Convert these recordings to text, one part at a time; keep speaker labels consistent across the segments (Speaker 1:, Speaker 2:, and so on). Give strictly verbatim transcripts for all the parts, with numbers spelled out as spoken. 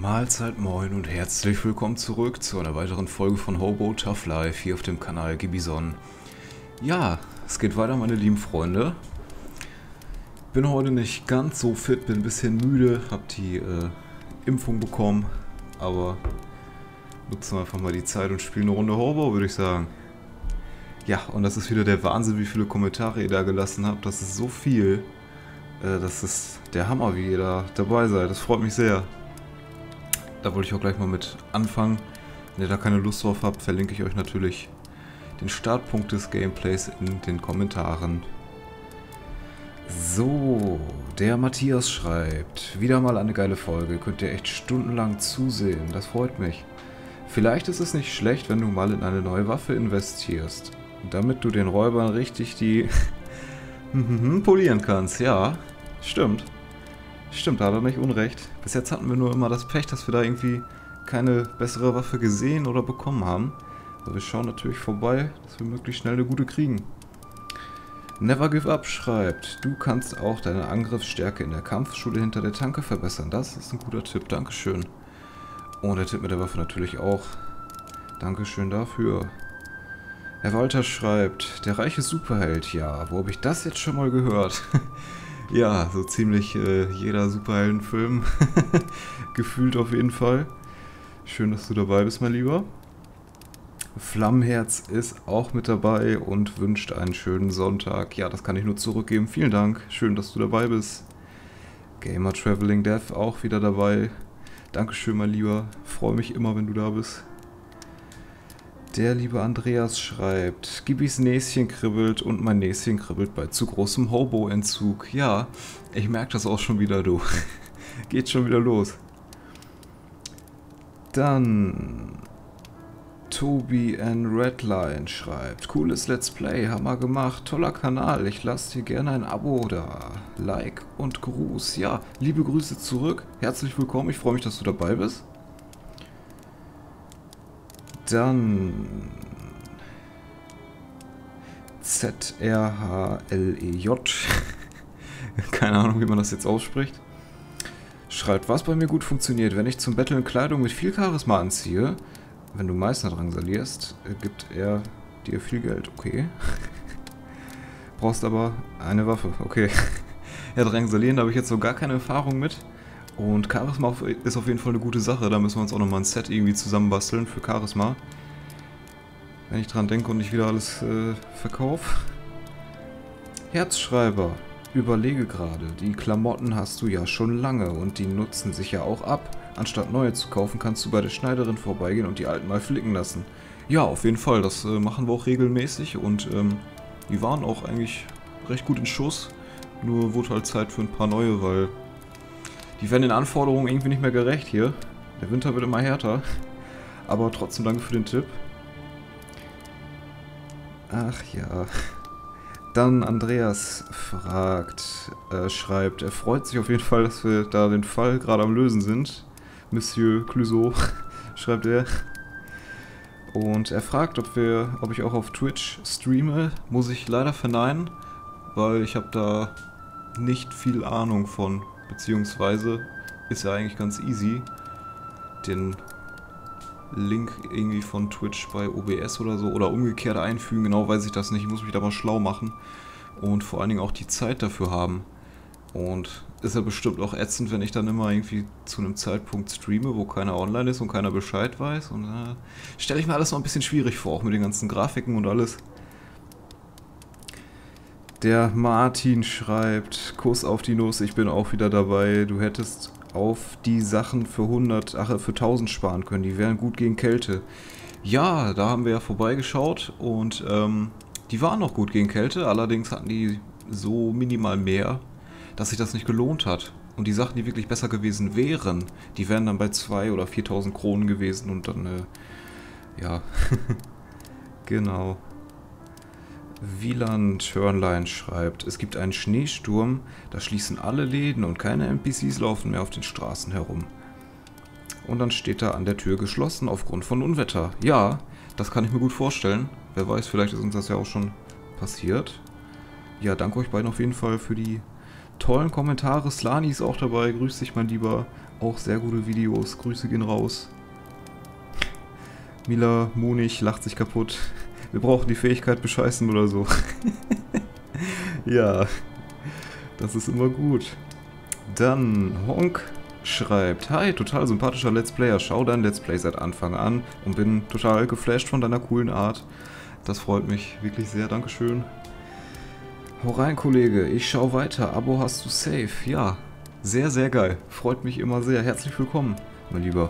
Speaker 1: Mahlzeit, moin und herzlich willkommen zurück zu einer weiteren Folge von Hobo Tough Life hier auf dem Kanal Gibison. Ja, es geht weiter, meine lieben Freunde. Bin heute nicht ganz so fit, bin ein bisschen müde, hab die äh, Impfung bekommen, aber nutzen wir einfach mal die Zeit und spielen eine Runde Hobo, würde ich sagen. Ja, und das ist wieder der Wahnsinn, wie viele Kommentare ihr da gelassen habt. Das ist so viel. Äh, das ist der Hammer, wie ihr da dabei seid. Das freut mich sehr. Da wollte ich auch gleich mal mit anfangen. Wenn ihr da keine Lust drauf habt, verlinke ich euch natürlich den Startpunkt des Gameplays in den Kommentaren. So, der Matthias schreibt, wieder mal eine geile Folge, könnt ihr echt stundenlang zusehen, das freut mich. Vielleicht ist es nicht schlecht, wenn du mal in eine neue Waffe investierst, damit du den Räubern richtig die polieren kannst. Ja, stimmt. Stimmt, da hat er nicht unrecht. Bis jetzt hatten wir nur immer das Pech, dass wir da irgendwie keine bessere Waffe gesehen oder bekommen haben. Aber wir schauen natürlich vorbei, dass wir möglichst schnell eine gute kriegen. Never Give Up schreibt, du kannst auch deine Angriffsstärke in der Kampfschule hinter der Tanke verbessern. Das ist ein guter Tipp, Dankeschön. Und der Tipp mit der Waffe natürlich auch. Dankeschön dafür. Herr Walter schreibt, der reiche Superheld, ja, wo habe ich das jetzt schon mal gehört? Ja, so ziemlich äh, jeder Superheldenfilm. Gefühlt auf jeden Fall. Schön, dass du dabei bist, mein Lieber. Flammenherz ist auch mit dabei und wünscht einen schönen Sonntag. Ja, das kann ich nur zurückgeben. Vielen Dank. Schön, dass du dabei bist. Gamer Traveling Death auch wieder dabei. Dankeschön, mein Lieber. Freue mich immer, wenn du da bist. Der liebe Andreas schreibt, Gibis Näschen kribbelt und mein Näschen kribbelt bei zu großem Hobo-Entzug. Ja, ich merke das auch schon wieder, du. Geht schon wieder los. Dann Tobi N. Redline schreibt, cooles Let's Play, Hammer gemacht, toller Kanal, ich lasse dir gerne ein Abo da. Like und Gruß. Ja, liebe Grüße zurück, herzlich willkommen, ich freue mich, dass du dabei bist. Dann Z R H L E J, keine Ahnung, wie man das jetzt ausspricht, schreibt, was bei mir gut funktioniert, wenn ich zum Battlen Kleidung mit viel Charisma anziehe, wenn du Meißner drangsalierst, gibt er dir viel Geld, okay. Brauchst aber eine Waffe, okay. Ja, drangsalieren, da habe ich jetzt so gar keine Erfahrung mit. Und Charisma ist auf jeden Fall eine gute Sache, da müssen wir uns auch nochmal ein Set irgendwie zusammenbasteln für Charisma. Wenn ich dran denke und nicht wieder alles äh, verkaufe. Herzschreiber, überlege gerade, die Klamotten hast du ja schon lange und die nutzen sich ja auch ab. Anstatt neue zu kaufen, kannst du bei der Schneiderin vorbeigehen und die alten mal flicken lassen. Ja, auf jeden Fall, das äh, machen wir auch regelmäßig und ähm, die waren auch eigentlich recht gut in Schuss. Nur wurde halt Zeit für ein paar neue, weil die werden den Anforderungen irgendwie nicht mehr gerecht hier. Der Winter wird immer härter. Aber trotzdem danke für den Tipp. Ach ja. Dann Andreas fragt, äh, schreibt, er freut sich auf jeden Fall, dass wir da den Fall gerade am Lösen sind. Monsieur Clouseau, schreibt er. Und er fragt, ob wir, ob ich auch auf Twitch streame. Muss ich leider verneinen, weil ich habe da nicht viel Ahnung von. Beziehungsweise ist ja eigentlich ganz easy, den Link irgendwie von Twitch bei O B S oder so oder umgekehrt einfügen, genau weiß ich das nicht, ich muss mich da mal schlau machen und vor allen Dingen auch die Zeit dafür haben. Und ist ja bestimmt auch ätzend, wenn ich dann immer irgendwie zu einem Zeitpunkt streame, wo keiner online ist und keiner Bescheid weiß. Und äh, stelle ich mir alles noch ein bisschen schwierig vor, auch mit den ganzen Grafiken und alles. Der Martin schreibt, Kuss auf die Nuss, ich bin auch wieder dabei. Du hättest auf die Sachen für hundert, ach, für tausend sparen können. Die wären gut gegen Kälte. Ja, da haben wir ja vorbeigeschaut und ähm, die waren noch gut gegen Kälte. Allerdings hatten die so minimal mehr, dass sich das nicht gelohnt hat. Und die Sachen, die wirklich besser gewesen wären, die wären dann bei zweitausend oder viertausend Kronen gewesen und dann, äh, ja, genau. Wieland Hörnlein schreibt, es gibt einen Schneesturm, da schließen alle Läden und keine N P Cs laufen mehr auf den Straßen herum. Und dann steht da an der Tür geschlossen aufgrund von Unwetter. Ja, das kann ich mir gut vorstellen. Wer weiß, vielleicht ist uns das ja auch schon passiert. Ja, danke euch beiden auf jeden Fall für die tollen Kommentare. Slani ist auch dabei, grüß dich mein Lieber. Auch sehr gute Videos. Grüße gehen raus. Mila Munig lacht sich kaputt. Wir brauchen die Fähigkeit bescheißen oder so. Ja, das ist immer gut. Dann Honk schreibt: Hi, total sympathischer Let's Player. Schau dein Let's Play seit Anfang an und bin total geflasht von deiner coolen Art. Das freut mich wirklich sehr. Dankeschön. Hau rein, Kollege. Ich schau weiter. Abo hast du safe. Ja, sehr, sehr geil. Freut mich immer sehr. Herzlich willkommen, mein Lieber.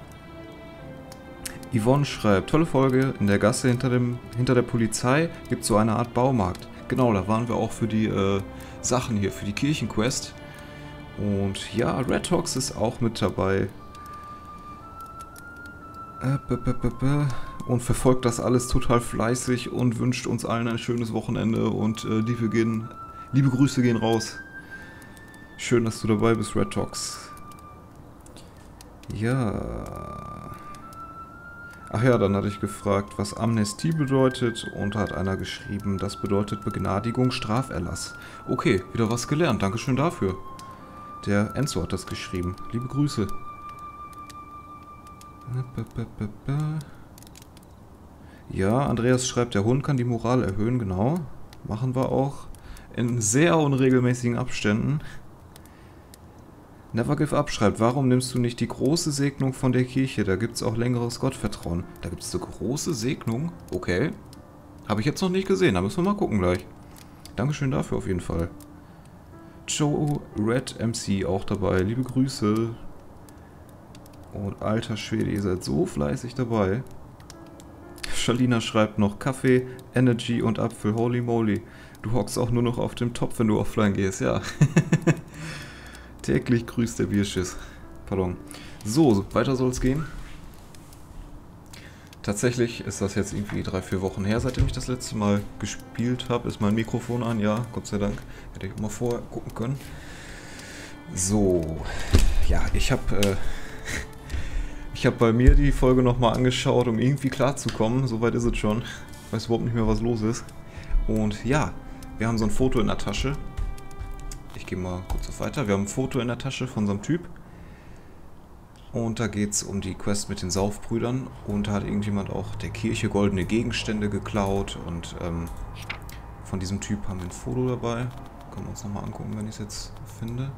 Speaker 1: Yvonne schreibt: Tolle Folge. In der Gasse hinter, dem, hinter der Polizei gibt es so eine Art Baumarkt. Genau, da waren wir auch für die äh, Sachen hier, für die Kirchenquest. Und ja, Red Hawks ist auch mit dabei. Und verfolgt das alles total fleißig und wünscht uns allen ein schönes Wochenende. Und äh, liebe, gehen, liebe Grüße gehen raus. Schön, dass du dabei bist, Red Hawks. Ja. Ach ja, dann hatte ich gefragt, was Amnestie bedeutet, und hat einer geschrieben, das bedeutet Begnadigung, Straferlass. Okay, wieder was gelernt, Dankeschön dafür. Der Enzo hat das geschrieben. Liebe Grüße. Ja, Andreas schreibt, der Hund kann die Moral erhöhen, genau. Machen wir auch. In sehr unregelmäßigen Abständen. Never Give Up schreibt, warum nimmst du nicht die große Segnung von der Kirche? Da gibt es auch längeres Gottvertrauen. Da gibt es eine große Segnung? Okay. Habe ich jetzt noch nicht gesehen, da müssen wir mal gucken gleich. Dankeschön dafür auf jeden Fall. Joe Red M C auch dabei, liebe Grüße. Und alter Schwede, ihr seid so fleißig dabei. Shalina schreibt noch Kaffee, Energy und Apfel, holy moly. Du hockst auch nur noch auf dem Topf, wenn du offline gehst, ja. Täglich grüßt der Bierschiss. Pardon. So, weiter soll es gehen. Tatsächlich ist das jetzt irgendwie drei, vier Wochen her, seitdem ich das letzte Mal gespielt habe. Ist mein Mikrofon an? Ja, Gott sei Dank. Hätte ich auch mal vorher gucken können. So. Ja, ich habe äh, ich habe bei mir die Folge nochmal angeschaut, um irgendwie klarzukommen. Soweit ist es schon. Ich weiß überhaupt nicht mehr, was los ist. Und ja, wir haben so ein Foto in der Tasche. Ich gehe mal kurz auf weiter. Wir haben ein Foto in der Tasche von so einem Typ. Und da geht es um die Quest mit den Saufbrüdern. Und da hat irgendjemand auch der Kirche goldene Gegenstände geklaut. Und ähm, von diesem Typ haben wir ein Foto dabei. Können wir uns nochmal angucken, wenn ich es jetzt finde.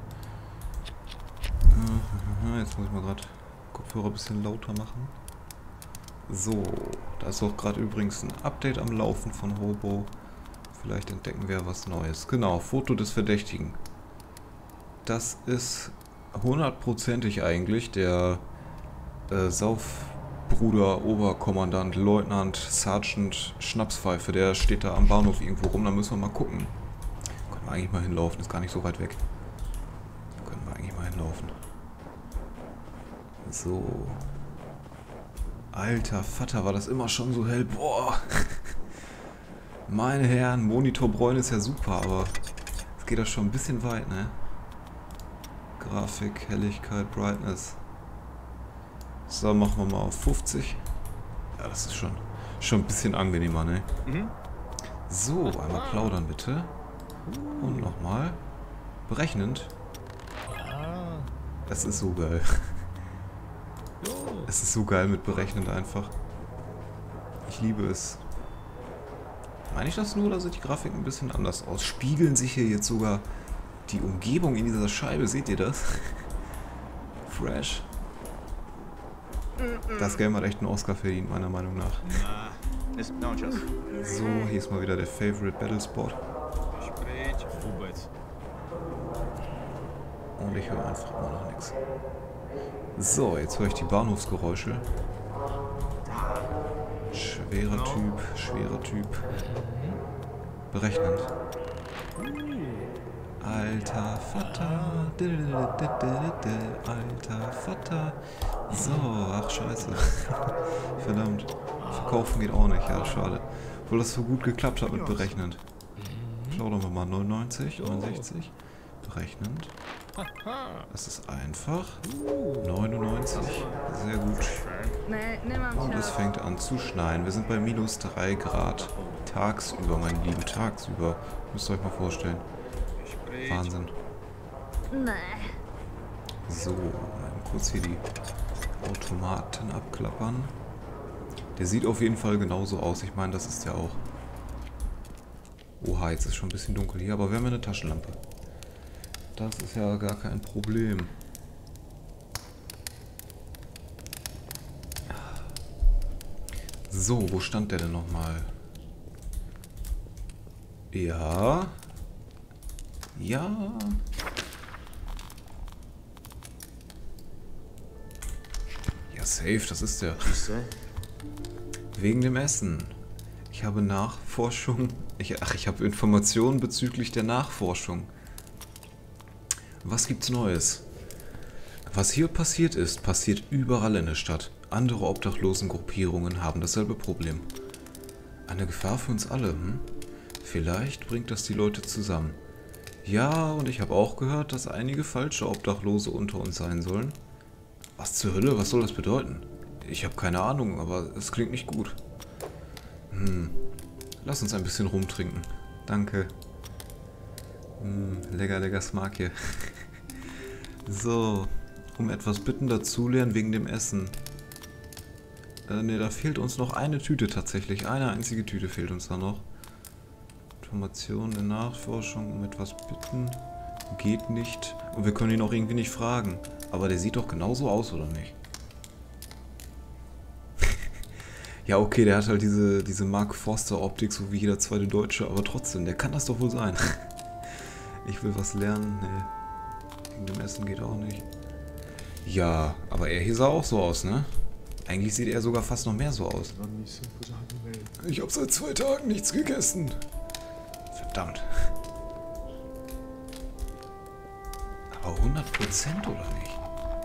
Speaker 1: Jetzt muss ich mal gerade Kopfhörer ein bisschen lauter machen. So, da ist auch gerade übrigens ein Update am Laufen von Hobo. Vielleicht entdecken wir was Neues. Genau, Foto des Verdächtigen. Das ist hundertprozentig eigentlich der äh, Saufbruder, Oberkommandant, Leutnant, Sergeant Schnapspfeife. Der steht da am Bahnhof irgendwo rum. Da müssen wir mal gucken. Können wir eigentlich mal hinlaufen. Ist gar nicht so weit weg. Da können wir eigentlich mal hinlaufen. So. Alter Vater, war das immer schon so hell. Boah. Meine Herren, Monitorbräune ist ja super, aber es geht doch schon ein bisschen weit, ne? Grafik, Helligkeit, Brightness. So, machen wir mal auf fünfzig. Ja, das ist schon, schon ein bisschen angenehmer, ne? Mhm. So, einmal plaudern bitte. Und nochmal. Berechnend. Es ist so geil. Es ist so geil mit berechnend einfach. Ich liebe es. Meine ich das nur, oder sieht die Grafik ein bisschen anders aus? Spiegeln sich hier jetzt sogar die Umgebung in dieser Scheibe? Seht ihr das? Fresh. Das Game hat echt einen Oscar verdient, meiner Meinung nach. So, hier ist mal wieder der Favorite Battle Spot. Und ich höre einfach immer noch nichts. So, jetzt höre ich die Bahnhofsgeräusche. Schwerer Typ, schwerer Typ. Berechnend. Alter Vater. Alter Vater. So, ach scheiße. Verdammt. Verkaufen geht auch nicht, ja, schade. Obwohl das so gut geklappt hat mit berechnend. Schauen wir mal, neunundneunzig, neunundsechzig. Berechnend. Das ist einfach. neunundneunzig. Sehr gut. Und es fängt an zu schneien. Wir sind bei minus drei Grad. Tagsüber, meine Lieben, tagsüber. Müsst ihr euch mal vorstellen. Wahnsinn. So, kurz hier die Automaten abklappern. Der sieht auf jeden Fall genauso aus. Ich meine, das ist ja auch... Oha, jetzt ist schon ein bisschen dunkel hier, aber wir haben ja eine Taschenlampe. Das ist ja gar kein Problem. So, wo stand der denn nochmal? Ja. Ja. Ja, safe, das ist der. Wegen dem Essen. Ich habe Nachforschung. Ich, ach, ich habe Informationen bezüglich der Nachforschung. Was gibt's Neues? Was hier passiert ist, passiert überall in der Stadt. Andere Obdachlosengruppierungen haben dasselbe Problem. Eine Gefahr für uns alle, hm? Vielleicht bringt das die Leute zusammen. Ja, und ich habe auch gehört, dass einige falsche Obdachlose unter uns sein sollen. Was zur Hölle? Was soll das bedeuten? Ich habe keine Ahnung, aber es klingt nicht gut. Hm. Lass uns ein bisschen rumtrinken. Danke. Hm, lecker, lecker Smaak hier. So. Um etwas bitten dazulernen wegen dem Essen. Äh, ne, da fehlt uns noch eine Tüte tatsächlich. Eine einzige Tüte fehlt uns da noch. Informationen in Nachforschung, um etwas bitten. Geht nicht. Und wir können ihn auch irgendwie nicht fragen. Aber der sieht doch genauso aus, oder nicht? Ja, okay, der hat halt diese, diese Mark Forster Optik, so wie jeder zweite Deutsche. Aber trotzdem, der kann das doch wohl sein. Ich will was lernen. Nee. Wegen dem Essen geht auch nicht. Ja, aber er hier sah auch so aus, ne? Eigentlich sieht er sogar fast noch mehr so aus. Ich habe seit zwei Tagen nichts gegessen. Verdammt. Aber hundert Prozent oder nicht?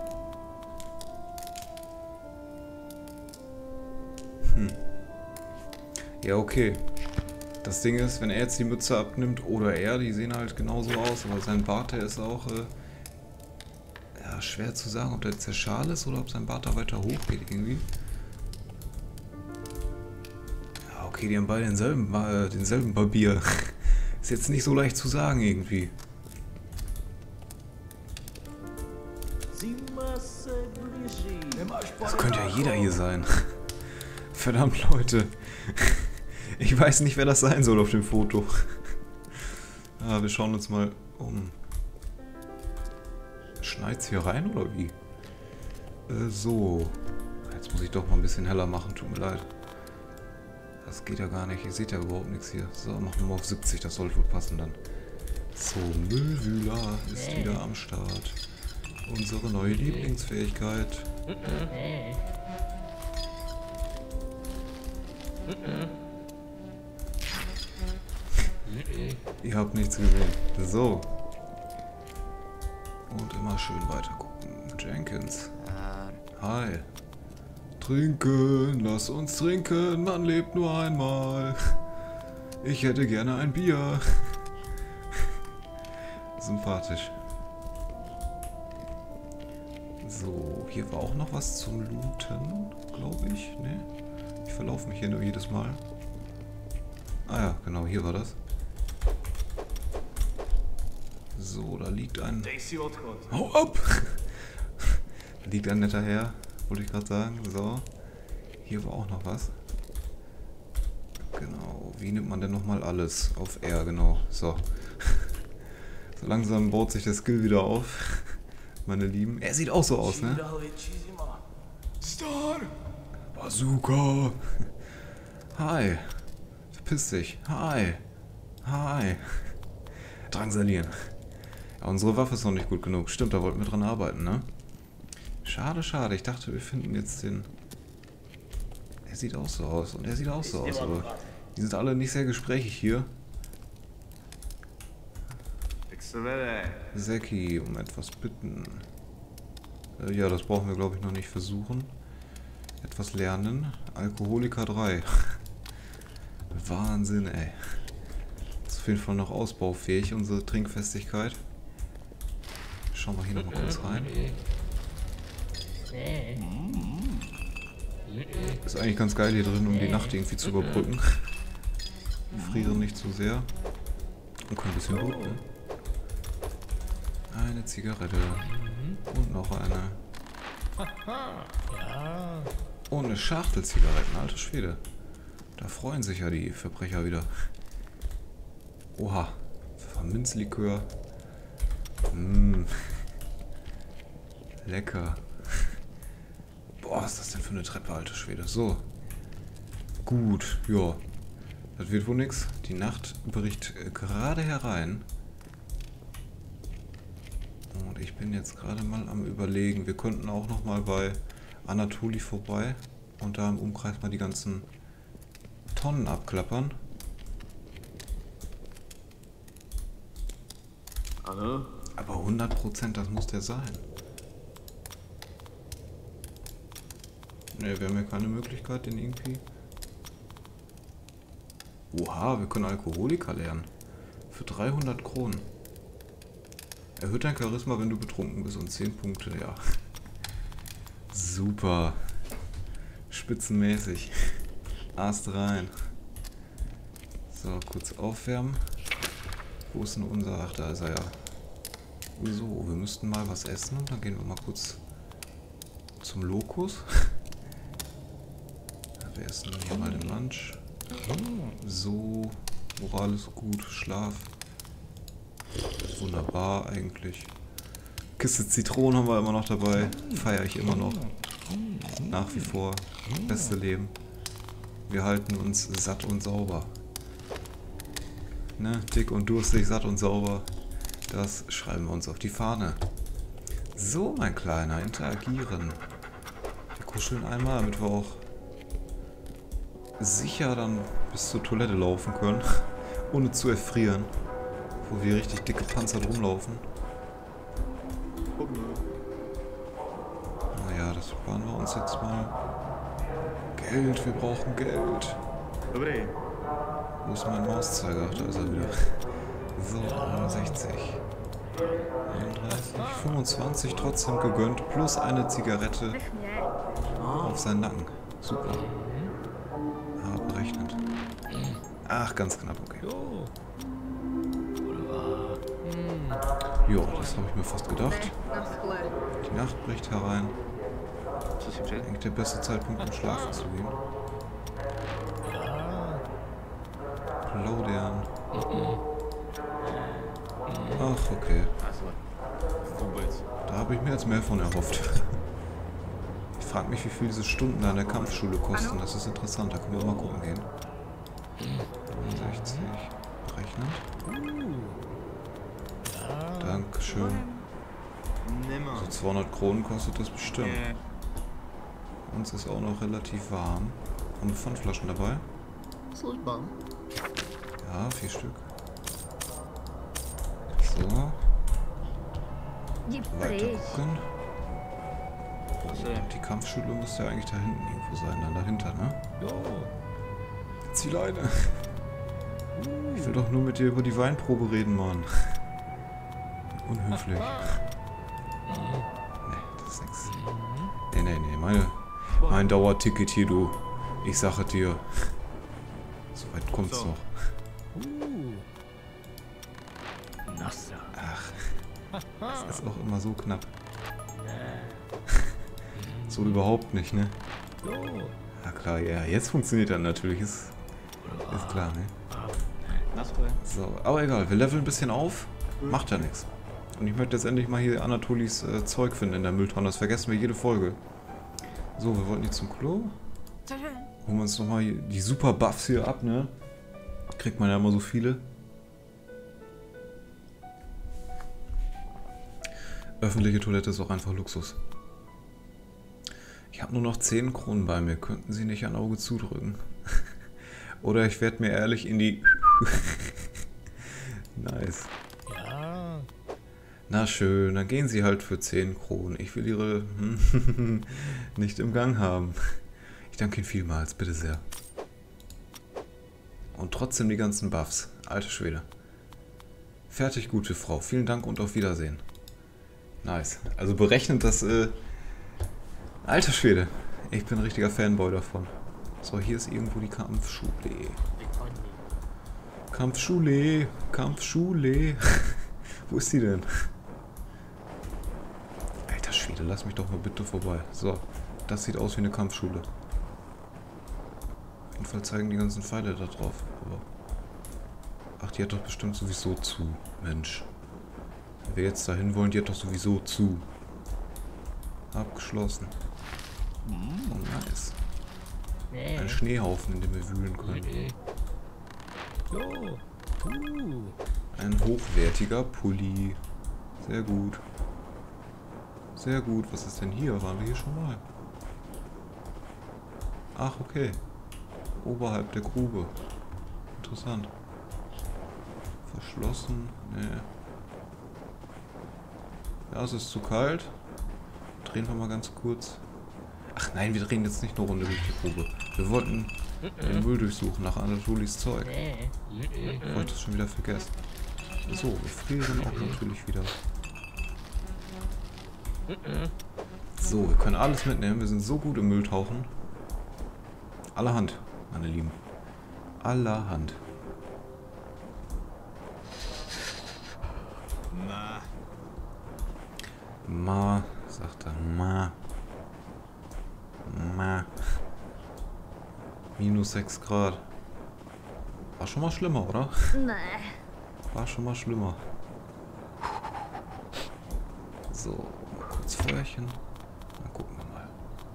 Speaker 1: Hm. Ja, okay. Das Ding ist, wenn er jetzt die Mütze abnimmt oder er, die sehen halt genauso aus, aber sein Bart, der ist auch... Äh, ja, schwer zu sagen, ob der jetzt der Schal ist oder ob sein Bart da weiter hoch geht irgendwie. Ja, okay, die haben beide denselben, äh, denselben Barbier. Ist jetzt nicht so leicht zu sagen irgendwie. Das könnte ja jeder hier sein. Verdammt, Leute. Ich weiß nicht, wer das sein soll auf dem Foto. Ja, wir schauen uns mal um. Schneit's hier rein oder wie? Äh, so. Jetzt muss ich doch mal ein bisschen heller machen, tut mir leid. Das geht ja gar nicht, ihr seht ja überhaupt nichts hier. So, machen wir mal auf siebzig, das sollte wohl passen dann. So, Müllwühler ist wieder am Start. Unsere neue Lieblingsfähigkeit. Ihr habt nichts gesehen. So. Und immer schön weiter gucken. Jenkins. Hi. Trinken, lass uns trinken, man lebt nur einmal. Ich hätte gerne ein Bier. Sympathisch. So, hier war auch noch was zum Looten, glaube ich. Ne? Ich verlaufe mich hier nur jedes Mal. Ah ja, genau, hier war das. So, da liegt ein... Hau ab! Da liegt ein netter Herr, wollte ich gerade sagen. So, hier war auch noch was. Genau, wie nimmt man denn nochmal alles? Auf R, genau. So. So langsam baut sich der Skill wieder auf. Meine Lieben. Er sieht auch so aus, ne? Star! Bazooka! Hi! Verpiss dich! Hi! Hi! Drangsalieren. Ja, unsere Waffe ist noch nicht gut genug. Stimmt, da wollten wir dran arbeiten, ne? Schade, schade. Ich dachte, wir finden jetzt den... Er sieht auch so aus. Und er sieht auch so aus, aber... Die sind alle nicht sehr gesprächig hier. Zeki, um etwas bitten. Äh, ja, das brauchen wir, glaube ich, noch nicht versuchen. Etwas lernen. Alkoholiker drei. Wahnsinn, ey. Das ist auf jeden Fall noch ausbaufähig, unsere Trinkfestigkeit. Schauen wir hier noch mal kurz rein. Ist eigentlich ganz geil hier drin, um die Nacht irgendwie zu überbrücken. Wir frieren nicht zu sehr. Und können ein bisschen looten. Eine Zigarette. Und noch eine. Und eine Schachtel Zigaretten, alter Schwede. Da freuen sich ja die Verbrecher wieder. Oha, Pfefferminzlikör. Mmh. Lecker. Boah, was ist das denn für eine Treppe, alter Schwede. So. Gut, ja. Das wird wohl nix. Die Nacht bricht gerade herein. Und ich bin jetzt gerade mal am Überlegen. Wir könnten auch noch mal bei Anatoli vorbei und da im Umkreis mal die ganzen Tonnen abklappern.
Speaker 2: Hallo?
Speaker 1: Aber hundert Prozent, das muss der sein. Ne, wir haben ja keine Möglichkeit, den irgendwie... Oha, wir können Alkoholiker lernen. Für dreihundert Kronen. Erhöht dein Charisma, wenn du betrunken bist, und zehn Punkte, ja. Super. Spitzenmäßig. Ast rein. So, kurz aufwärmen. Wo ist denn unser... Ach, da ist er ja. So, wir müssten mal was essen und dann gehen wir mal kurz zum Lokus. Wir essen hier mal den Lunch. So, Moral ist gut, Schlaf. Wunderbar eigentlich. Kiste Zitronen haben wir immer noch dabei. Feiere ich immer noch. Nach wie vor. Beste Leben. Wir halten uns satt und sauber. Ne? Dick und durstig, satt und sauber. Das schreiben wir uns auf die Fahne. So, mein Kleiner, interagieren. Wir kuscheln einmal, damit wir auch sicher dann bis zur Toilette laufen können, ohne zu erfrieren, wo wir richtig dicke Panzer rumlaufen. Naja, das sparen wir uns jetzt mal. Geld, wir brauchen Geld. Wo ist mein Mauszeiger? Ach, da ist er wieder. So, neunundsechzig. einunddreißig, fünfundzwanzig trotzdem gegönnt, plus eine Zigarette auf seinen Nacken. Super. Ah, berechnet. Ach, ganz knapp, okay. Jo, das habe ich mir fast gedacht. Die Nacht bricht herein. Eigentlich der beste Zeitpunkt, um schlafen zu gehen. Plaudern. Ach, okay. Da habe ich mir jetzt mehr von erhofft. Ich frage mich, wie viel diese Stunden da in der Kampfschule kosten. Das ist interessant, da können wir auch mal gucken gehen. sechzig. Rechnen. Dankeschön. So zweihundert Kronen kostet das bestimmt. Uns ist auch noch relativ warm. Haben wir Pfandflaschen dabei? Ja, vier Stück. So. Weiter gucken. Die Kampfschule müsste ja eigentlich da hinten irgendwo sein, dann dahinter, ne? Zieh Leine. Ich will doch nur mit dir über die Weinprobe reden, Mann. Unhöflich. Nee, das ist nix. Nee, nee, nee, meine, mein Dauerticket hier, du. Ich sage dir. So weit kommt's noch. Ach, das ist auch immer so knapp. So überhaupt nicht, ne? Ja klar, ja, jetzt funktioniert das natürlich, ist, ist klar, ne? So, aber egal, wir leveln ein bisschen auf, macht ja nichts. Und ich möchte jetzt endlich mal hier Anatolis äh, Zeug finden in der Mülltonne, das vergessen wir jede Folge. So, wir wollten jetzt zum Klo. Holen wir uns nochmal die super Buffs hier ab, ne? Kriegt man ja immer so viele. Öffentliche Toilette ist auch einfach Luxus. Ich habe nur noch zehn Kronen bei mir. Könnten Sie nicht ein Auge zudrücken? Oder ich werde mir ehrlich in die... Nice. Ja. Na schön, dann gehen Sie halt für zehn Kronen. Ich will Ihre... nicht im Gang haben. Ich danke Ihnen vielmals, bitte sehr. Und trotzdem die ganzen Buffs. Alter Schwede. Fertig, gute Frau. Vielen Dank und auf Wiedersehen. Nice. Also berechnet das... Äh Alter Schwede. Ich bin ein richtiger Fanboy davon. So, hier ist irgendwo die Kampfschule. Kampfschule. Kampfschule. Wo ist die denn? Alter Schwede. Leute, lass mich doch mal bitte vorbei. So, das sieht aus wie eine Kampfschule. Auf jeden Fall zeigen die ganzen Pfeile da drauf. Aber ach, die hat doch bestimmt sowieso zu. Mensch. Wenn wir jetzt dahin wollen, die hat doch sowieso zu. Abgeschlossen. Oh, nice. Ein Schneehaufen, in dem wir wühlen können. Ein hochwertiger Pulli. Sehr gut. Sehr gut. Was ist denn hier? Waren wir hier schon mal? Ach, okay. Oberhalb der Grube. Interessant. Verschlossen. Nee. Ja, es ist zu kalt. Drehen wir mal ganz kurz. Ach nein, wir drehen jetzt nicht eine Runde durch die Grube. Wir wollten den Müll durchsuchen nach Anatolis Zeug. Ich wollte es schon wieder vergessen. So, wir frieren auch natürlich wieder. So, wir können alles mitnehmen. Wir sind so gut im Mülltauchen. Allerhand, meine Lieben. Allerhand.
Speaker 2: Ma.
Speaker 1: Ma, sagt er. Ma. Ma. Minus sechs Grad. War schon mal schlimmer, oder?
Speaker 3: Nee.
Speaker 1: War schon mal schlimmer. So, mal kurz Feuerchen. Dann gucken wir mal.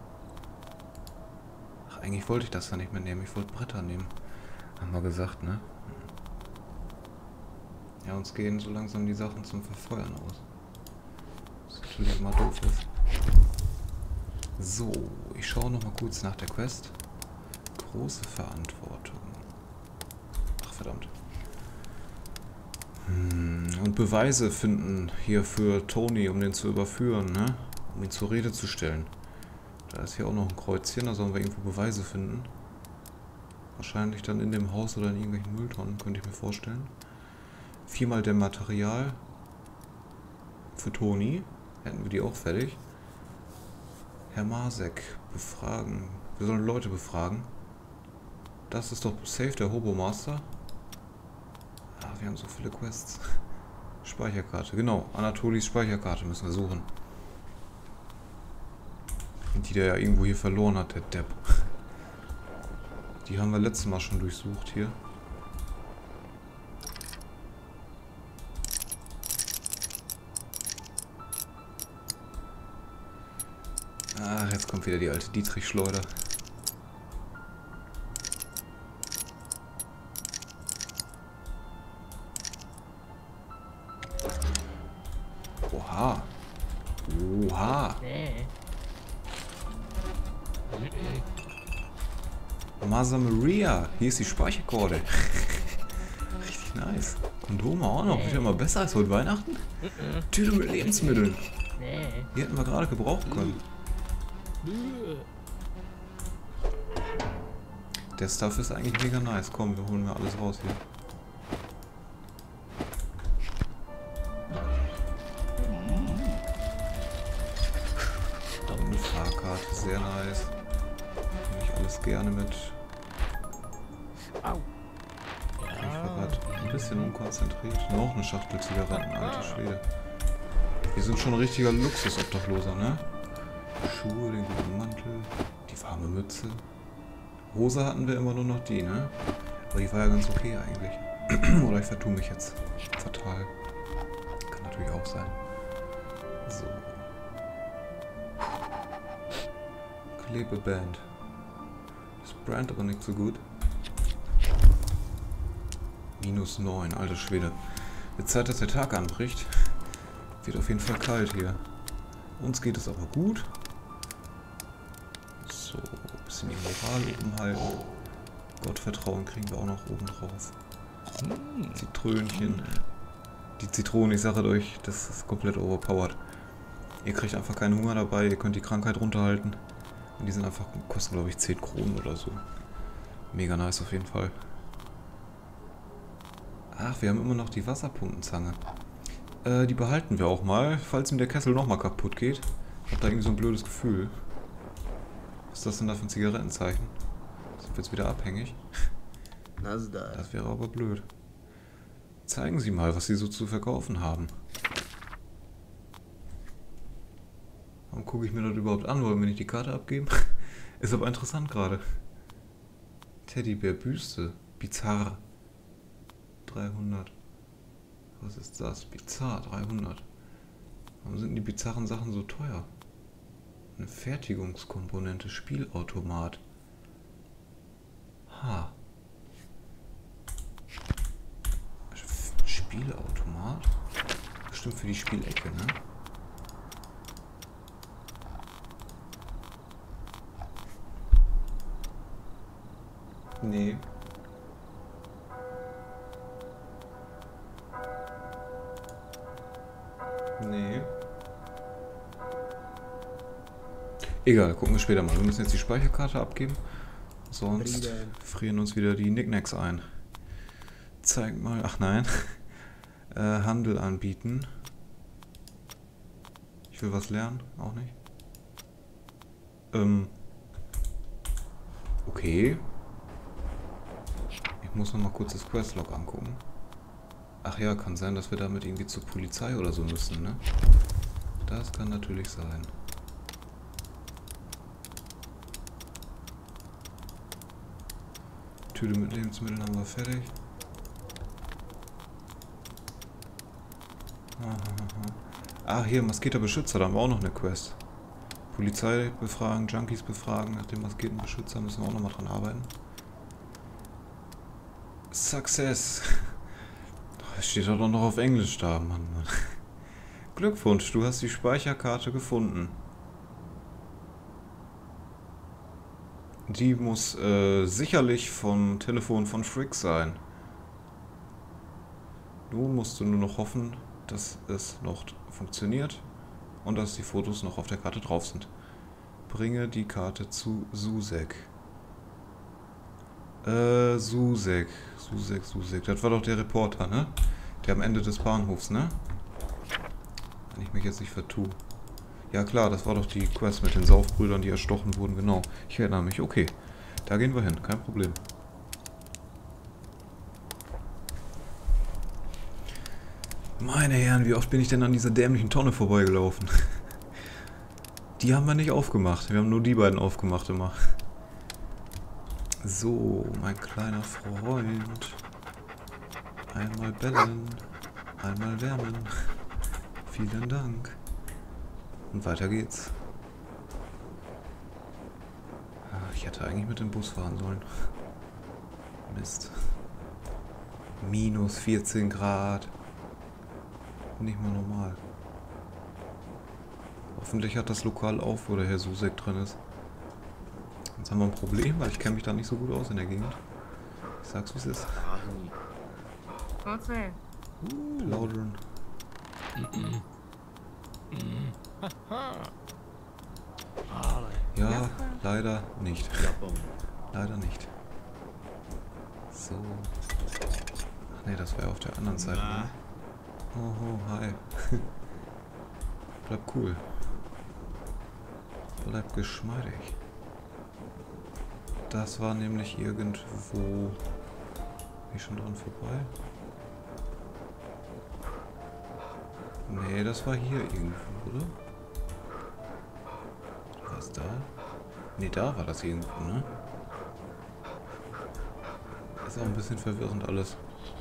Speaker 1: Ach, eigentlich wollte ich das ja nicht mehr nehmen. Ich wollte Bretter nehmen. Haben wir gesagt, ne? Ja, uns gehen so langsam die Sachen zum Verfeuern aus. Was natürlich immer doof ist. So, ich schaue noch mal kurz nach der Quest. Große Verantwortung. Ach, verdammt. Hm, und Beweise finden hier für Tony, um den zu überführen, ne? Um ihn zur Rede zu stellen. Da ist hier auch noch ein Kreuzchen, da sollen wir irgendwo Beweise finden. Wahrscheinlich dann in dem Haus oder in irgendwelchen Mülltonnen, könnte ich mir vorstellen. Viermal der Material für Tony. Hätten wir die auch fertig. Herr Masek befragen. Wir sollen Leute befragen. Das ist doch safe der Hobo-Master. Ah, wir haben so viele Quests. Speicherkarte, genau. Anatolis Speicherkarte müssen wir suchen. Und die der ja irgendwo hier verloren hat, der Depp. Die haben wir letztes Mal schon durchsucht hier. Ach, jetzt kommt wieder die alte Dietrich-Schleuder. Oha. Oha. Mother Maria. Hier ist die Speicherkarte. Richtig nice. Kondome auch noch. Wird ja mal besser als heute Weihnachten. Tüte mit Lebensmitteln. Die hätten wir gerade gebrauchen können. Der Stuff ist eigentlich mega nice. Komm, wir holen mir alles raus hier. Eine Fahrkarte, sehr nice. Nehme ich alles gerne mit. Ich war gerade ein bisschen unkonzentriert. Noch eine Schachtel Zigaretten, alter Schwede. Wir sind schon ein richtiger Luxusobdachloser, ne? Schuhe, den guten Mantel, die warme Mütze. Hose hatten wir immer nur noch die, ne? Aber die war ja ganz okay eigentlich. Oder ich vertue mich jetzt fatal. Kann natürlich auch sein. So. Klebeband. Das Brand aber nicht so gut. Minus neun, alter Schwede. Jetzt Zeit, dass der Tag anbricht. Wird auf jeden Fall kalt hier. Uns geht es aber gut. So, ein bisschen die Moral oben halten. Gottvertrauen kriegen wir auch noch oben drauf. Zitrönchen. Die Zitrone, ich sage euch, das ist komplett overpowered. Ihr kriegt einfach keinen Hunger dabei, ihr könnt die Krankheit runterhalten. Und die sind einfach, kosten glaube ich zehn Kronen oder so. Mega nice auf jeden Fall. Ach, wir haben immer noch die Wasserpumpenzange. Äh, die behalten wir auch mal, falls ihm der Kessel nochmal kaputt geht. Ich hab da irgendwie so ein blödes Gefühl. Was ist das denn da für ein Zigarettenzeichen? Sind wir jetzt wieder abhängig? Das wäre aber blöd. Zeigen Sie mal, was Sie so zu verkaufen haben. Warum gucke ich mir das überhaupt an? Wollen wir nicht die Karte abgeben? Ist aber interessant gerade. Teddybär-Büste. Bizarr. dreihundert. Was ist das? Bizarr. dreihundert. Warum sind die bizarren Sachen so teuer? Eine Fertigungskomponente. Spielautomat. Ha. Spielautomat? Bestimmt für die Spielecke, ne? Nee. Nee. Egal, gucken wir später mal. Wir müssen jetzt die Speicherkarte abgeben. Sonst frieren uns wieder die Knickknacks ein. Zeig mal. Ach nein. äh, Handel anbieten. Ich will was lernen. Auch nicht. Ähm. Okay. Ich muss noch mal kurz das Questlog angucken. Ach ja, kann sein, dass wir damit irgendwie zur Polizei oder so müssen, ne? Das kann natürlich sein. Tüte mit Lebensmitteln haben wir fertig. Ah, hier, maskierter Beschützer, da haben wir auch noch eine Quest. Polizei befragen, Junkies befragen. Nach dem maskierten Beschützer müssen wir auch noch mal dran arbeiten. Success! Es steht doch noch auf Englisch da, Mann, Mann. Glückwunsch, du hast die Speicherkarte gefunden. Die muss äh, sicherlich vom Telefon von Frick sein. Nun musst du nur noch hoffen, dass es noch funktioniert und dass die Fotos noch auf der Karte drauf sind. Bringe die Karte zu Susek. Äh, Susek. Susek, Susek. Das war doch der Reporter, ne? Der am Ende des Bahnhofs, ne? Wenn ich mich jetzt nicht vertue. Ja klar, das war doch die Quest mit den Saufbrüdern, die erstochen wurden, genau. Ich erinnere mich, okay. Da gehen wir hin, kein Problem. Meine Herren, wie oft bin ich denn an dieser dämlichen Tonne vorbeigelaufen? Die haben wir nicht aufgemacht. Wir haben nur die beiden aufgemacht immer. So, mein kleiner Freund. Einmal bellen, einmal wärmen. Vielen Dank. Und weiter geht's. Ich hätte eigentlich mit dem Bus fahren sollen. Mist. Minus vierzehn Grad. Nicht mal normal. Hoffentlich hat das Lokal auf, wo der Herr Susek drin ist. Jetzt haben wir ein Problem, weil ich kenne mich da nicht so gut aus in der Gegend. Ich sag's, wie es ist. Plaudern. Ja, leider nicht. Leider nicht. So. Ach nee, das wäre auf der anderen Seite. Ne? Oh, oh, hi. Bleib cool. Bleib geschmeidig. Das war nämlich irgendwo... Bin ich schon dran vorbei? Nee, das war hier irgendwo, oder? Was da? Nee, da war das irgendwo, ne? Ist auch ein bisschen verwirrend alles.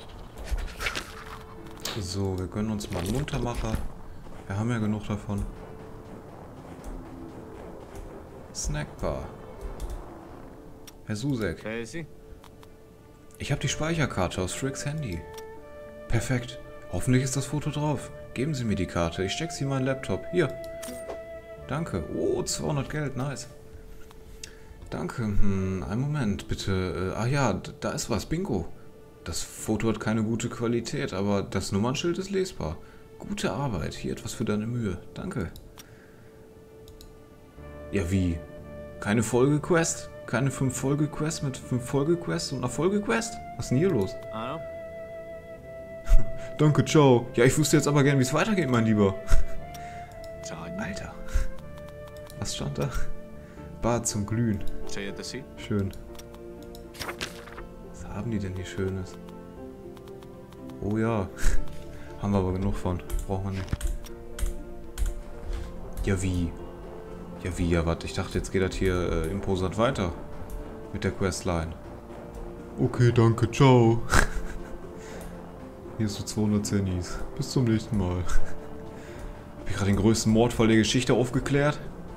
Speaker 1: So, wir gönnen uns mal einen Muntermacher. Wir haben ja genug davon. Snackbar. Herr Susek. Ich habe die Speicherkarte aus Fricks Handy. Perfekt. Hoffentlich ist das Foto drauf. Geben Sie mir die Karte. Ich steck sie in meinen Laptop. Hier. Danke. Oh, zweihundert Geld. Nice. Danke. Hm, einen Moment, bitte. Äh, ah ja, da ist was. Bingo. Das Foto hat keine gute Qualität, aber das Nummernschild ist lesbar. Gute Arbeit. Hier etwas für deine Mühe. Danke. Ja, wie? Keine Folgequest? Keine fünf Folgequests mit fünf Folgequests und einer Folgequest? Was ist denn hier los?
Speaker 2: Hallo?
Speaker 1: Danke, ciao. Ja, ich wüsste jetzt aber gern, wie es weitergeht, mein Lieber. Alter. Was stand da? Bad zum Glühen. Schön. Was haben die denn hier Schönes? Oh ja. Haben wir aber genug von. Brauchen wir nicht. Ja, wie? Ja, wie, ja, was? Ich dachte, jetzt geht das hier äh, imposant weiter. Mit der Questline. Okay, danke, ciao. Hier ist so zweihundert Zennis. Bis zum nächsten Mal. Hab ich gerade den größten Mordfall der Geschichte aufgeklärt?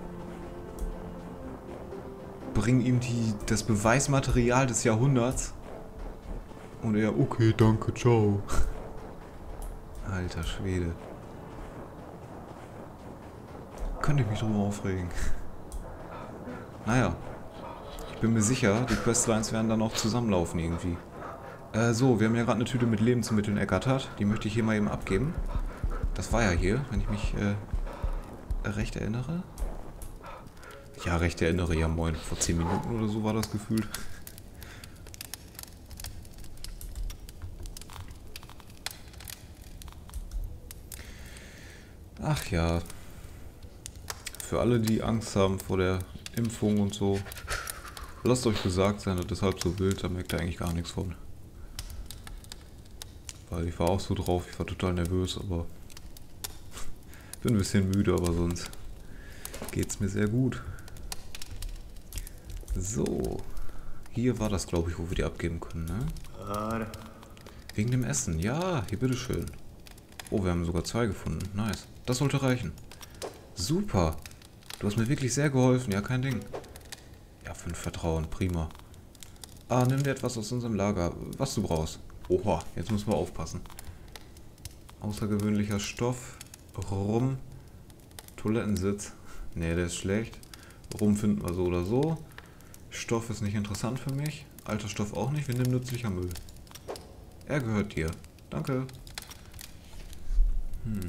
Speaker 1: Bring ihm die, das Beweismaterial des Jahrhunderts. Und er, okay, danke, ciao. Alter Schwede. Könnte ich mich drüber aufregen. Naja. Ich bin mir sicher, die Questlines werden dann auch zusammenlaufen irgendwie. Äh, so, wir haben ja gerade eine Tüte mit Lebensmitteln ergattert. Die möchte ich hier mal eben abgeben. Das war ja hier, wenn ich mich äh, recht erinnere. Ja, recht erinnere, ja moin. Vor zehn Minuten oder so war das gefühlt. Ach ja. Für alle, die Angst haben vor der Impfung und so, lasst euch gesagt sein, das ist halb so wild, da merkt ihr eigentlich gar nichts von. Weil ich war auch so drauf, ich war total nervös, aber bin ein bisschen müde, aber sonst geht's mir sehr gut. So, hier war das, glaube ich, wo wir die abgeben können, ne? Wegen dem Essen, ja, hier bitteschön. Oh, wir haben sogar zwei gefunden, nice. Das sollte reichen. Super, du hast mir wirklich sehr geholfen, ja, kein Ding. Ja, fünf Vertrauen, prima. Ah, nimm dir etwas aus unserem Lager, was du brauchst. Oha, jetzt müssen wir aufpassen. Außergewöhnlicher Stoff, Rum, Toilettensitz. Ne, der ist schlecht. Rum finden wir so oder so. Stoff ist nicht interessant für mich. Alter Stoff auch nicht, wir nehmen nützlicher Müll. Er gehört dir. Danke. Hm.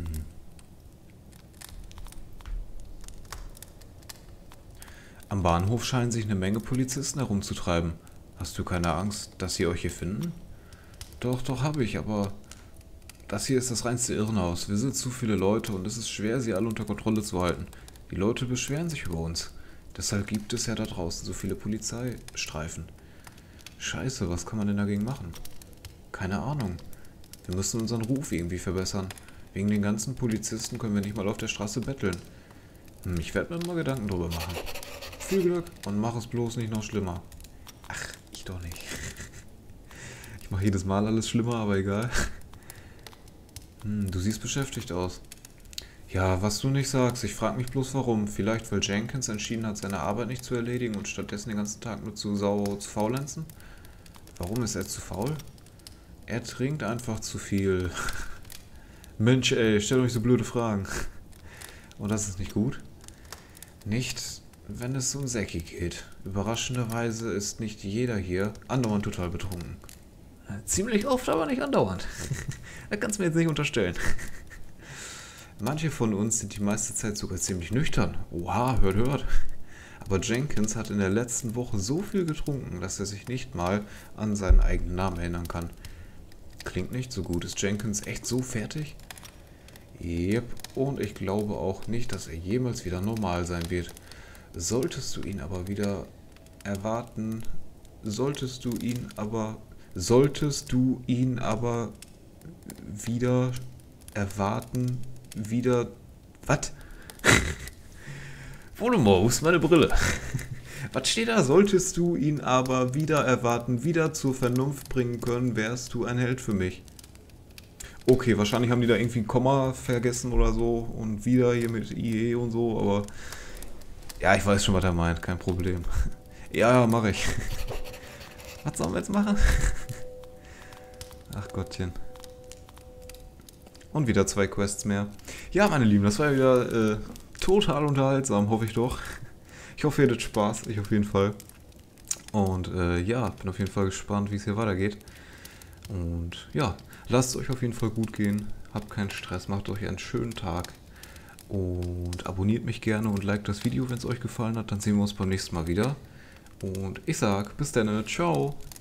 Speaker 1: Am Bahnhof scheinen sich eine Menge Polizisten herumzutreiben. Hast du keine Angst, dass sie euch hier finden? Doch, doch habe ich, aber das hier ist das reinste Irrenhaus. Wir sind zu viele Leute und es ist schwer, sie alle unter Kontrolle zu halten. Die Leute beschweren sich über uns. Deshalb gibt es ja da draußen so viele Polizeistreifen. Scheiße, was kann man denn dagegen machen? Keine Ahnung. Wir müssen unseren Ruf irgendwie verbessern. Wegen den ganzen Polizisten können wir nicht mal auf der Straße betteln. Hm, ich werde mir mal Gedanken drüber machen. Viel Glück und mach es bloß nicht noch schlimmer. Ach, ich doch nicht. Ich mache jedes Mal alles schlimmer, aber egal. Hm, du siehst beschäftigt aus. Ja, was du nicht sagst, ich frage mich bloß warum. Vielleicht weil Jenkins entschieden hat, seine Arbeit nicht zu erledigen und stattdessen den ganzen Tag nur zu sauer zu faulenzen? Warum ist er zu faul? Er trinkt einfach zu viel. Mensch ey, stellt euch so blöde Fragen. Und das ist nicht gut? Nicht, wenn es um Säcki geht. Überraschenderweise ist nicht jeder hier andauernd total betrunken. Ziemlich oft, aber nicht andauernd. Das kannst du mir jetzt nicht unterstellen. Manche von uns sind die meiste Zeit sogar ziemlich nüchtern. Oha, hört, hört. Aber Jenkins hat in der letzten Woche so viel getrunken, dass er sich nicht mal an seinen eigenen Namen erinnern kann. Klingt nicht so gut. Ist Jenkins echt so fertig? Yep, und ich glaube auch nicht, dass er jemals wieder normal sein wird. Solltest du ihn aber wieder erwarten, solltest du ihn aber, solltest du ihn aber wieder erwarten, wieder, was? Voldemort, wo ist meine Brille? Was steht da? Solltest du ihn aber wieder erwarten, wieder zur Vernunft bringen können, wärst du ein Held für mich. Okay, wahrscheinlich haben die da irgendwie ein Komma vergessen oder so und wieder hier mit I E und so, aber ja, ich weiß schon, was er meint, kein Problem. Ja, ja, mache ich. Was sollen wir jetzt machen? Ach Gottchen. Und wieder zwei Quests mehr. Ja, meine Lieben, das war ja wieder äh, total unterhaltsam, hoffe ich doch. Ich hoffe, ihr hattet Spaß, ich auf jeden Fall. Und äh, ja, bin auf jeden Fall gespannt, wie es hier weitergeht. Und ja, lasst es euch auf jeden Fall gut gehen. Habt keinen Stress, macht euch einen schönen Tag. Und abonniert mich gerne und liked das Video, wenn es euch gefallen hat. Dann sehen wir uns beim nächsten Mal wieder. Und ich sag, bis dann, ciao.